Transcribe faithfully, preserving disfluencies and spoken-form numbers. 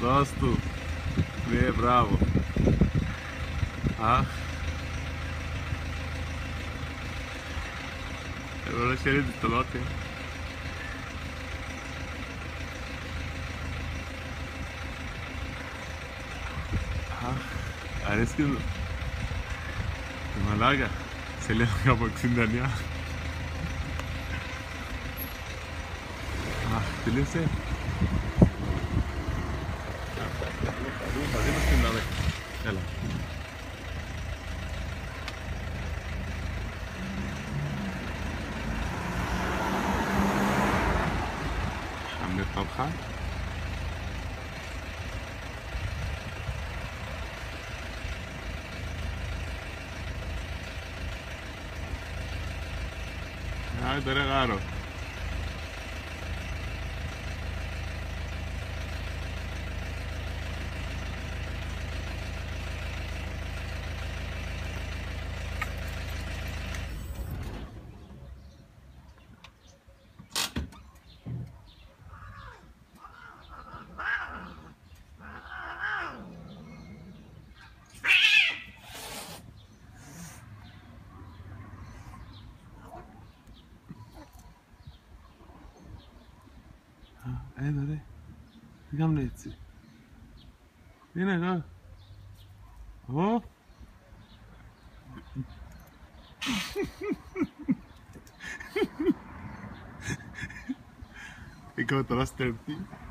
Δώσ' του. Ναι, μπράβο. Αχ. Εγώ να χαίρεται το λόκι. Αχ, αρέσκει το. Η μαλάκα. Σε λέω από εξήντα εννιά. Αχ, τελείωσε. Μαζί μας την λάβε. Έλα. Χάμε παπχά. Άντε ρε γάρο. Έλα ρε, τι κάνουν έτσι. Είναι εδώ. Ω. Είχαμε τώρα στέρτη.